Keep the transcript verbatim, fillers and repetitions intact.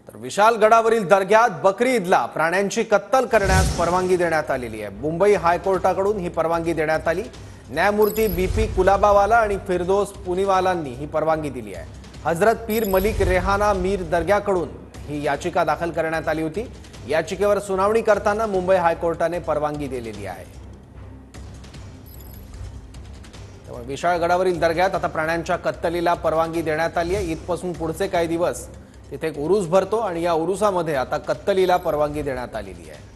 तर विशालगडावरील दर्ग्यात बकरी ईदला प्राण्यांची कत्तल करण्यास परवानगी देण्यात आलेली आहे। मुंबई हायकोर्टाकडून ही परवानगी देण्यात आली। न्यायमूर्ती बीपी कुलाबावाला आणि फिरदौस पुनीवालांनी ही परवानगी दिली आहे। हजरत पीर मलिक रेहाना मीर दर्ग्याकडून ही याचिका दाखल करण्यात आली होती। याचिकेवर सुनावणी करताना मुंबई हायकोर्टाने परवानगी दिलेली आहे। त्यामुळे विशाळगडावरील दर्ग्यात आता प्राण्यांच्या कत्तलीला परवानगी देण्यात आली आहे। ईदपासून पुढचे काही दिवस तिथे एक उरूस भरतो आणि या उरुसामध्ये आता कत्तलीला परवानगी देण्यात आलेली आहे।